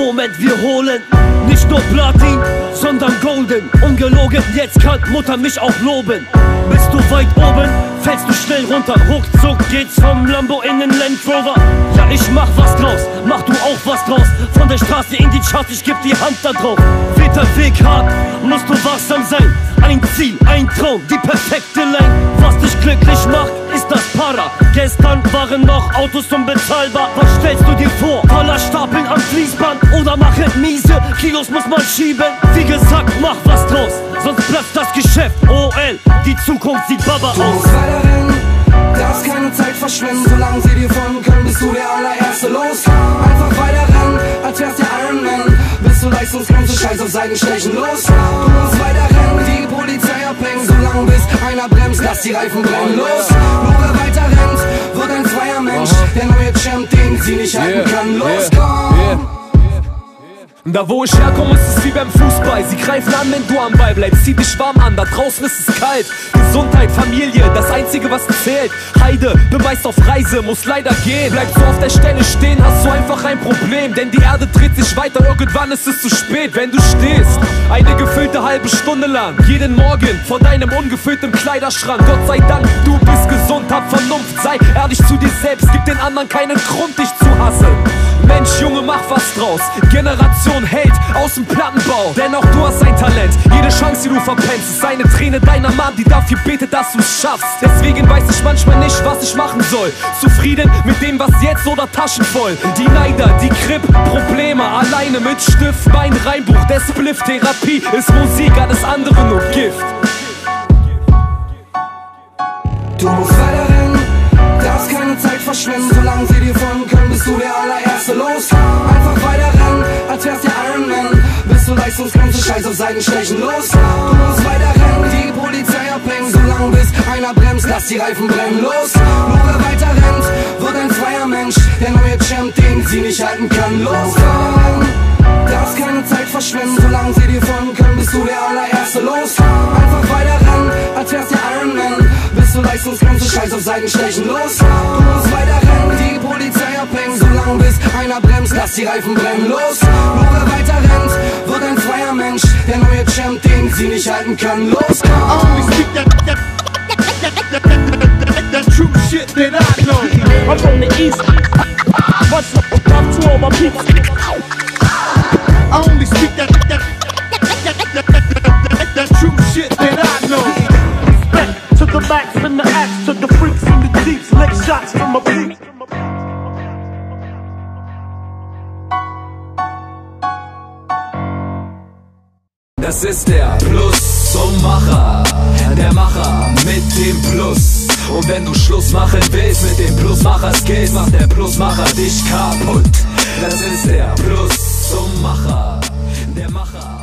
Moment, wir holen nicht nur Platin, sondern Golden. Ungelogen, jetzt kann Mutter mich auch loben. Bist du weit oben, fällst du schnell runter. Ruckzuck geht's vom Lambo in den Land Rover. Ja, ich mach was draus, mach du auch was draus. Von der Straße in die Charts, ich geb die Hand da drauf. Wird der Weg hart, musst du wachsam sein. Ein Ziel, ein Traum, die perfekte Line. Was dich glücklich macht, ist das Para. Gestern waren noch Autos unbezahlbar. Was stellst du dir vor? Voller Stapeln am Fließband oder machen miese Kilos muss man schieben. Wie gesagt, mach was draus, sonst platzt das Geschäft. OL, die Zukunft sieht Baba Du aus. musst weiter rennen, darfst keine Zeit verschwenden. Solange sie dir folgen können, bist du der allererste. Los, einfach weiter rennen, als wär's der Iron Man. Bis zur Leistungsgrenze, scheiß auf Seitenstechen. Los, du musst weiter rennen, die Polizei abhängen. Solange bis einer bremst, lass die Reifen brennen. Los, nur wer weiter rennt, wird ein freier Mensch. Der neue Champ, den sie nicht halten kann. Los, komm! Da wo ich herkomme, ist es wie beim Fußball. Sie greifen an, wenn du am Ball bleibst. Zieh dich warm an, da draußen ist es kalt. Gesundheit, Familie, das einzige was zählt. Heide, bin meist auf Reise, muss leider gehen. Bleibst du auf der Stelle stehen, hast du einfach ein Problem. Denn die Erde dreht sich weiter, irgendwann ist es zu spät. Wenn du stehst, eine gefüllte halbe Stunde lang, jeden Morgen vor deinem ungefüllten Kleiderschrank. Gott sei Dank, du bist gesund, hab Vernunft. Sei ehrlich zu dir selbst, gib den anderen keinen Grund, dich zu hassen. Mensch, Junge, mach was draus. Generation Held aus dem Plattenbau. Denn auch du hast ein Talent. Jede Chance, die du verpennst, ist eine Träne deiner Mom, die dafür betet, dass du es schaffst. Deswegen weiß ich manchmal nicht, was ich machen soll. Zufrieden mit dem, was jetzt oder taschenvoll. Die Neider, die Grip, Probleme. Alleine mit Stift, mein Reinbuch, der Spliff. Therapie ist Musik, alles andere nur Gift. Du musst weiter rennen, darfst keine Zeit verschwenden. Solange sie dir folgen können, bist du der allererste. Los, einfach weiter rennen, als wär's der Iron Man. Bis zur Leistungsgrenze, scheiß auf Seitenstechen. Los, du musst weiter rennen, die Polizei abhängen. Solange bis einer bremst, lass die Reifen brennen. Los, nur wer weiter rennt, wird ein freier Mensch. Der neue Champ, den sie nicht halten kann. Los, komm! Darfst keine Zeit verschwenden, solange sie dir folgen können, bist du der allererste. Los, einfach weiter rennen, als wär's der Iron Man. Bis zur Leistungsgrenze, scheiß auf Seitenstechen. Los, du musst weiter rennen, die Polizei abhängen. Solange bis einer bremst, lass die Reifen brennen. Los, nur wer weiter rennt, wird ein freier Mensch. Der neue Champ, den sie nicht halten kann. Los, komm! That true shit that I know. I'm from the east. What's up to all my people? I only speak that true shit that I know. Respect to the max and the axe, to the freaks and the deeps, lick shots from my peeps. Das ist der Plus zum Macher, der Macher mit dem Plus. Und wenn du Schluss machen willst mit dem Plusmacher-Skills, macht der Plusmacher dich kaputt. Das ist der Plus zum Macher, der Macher.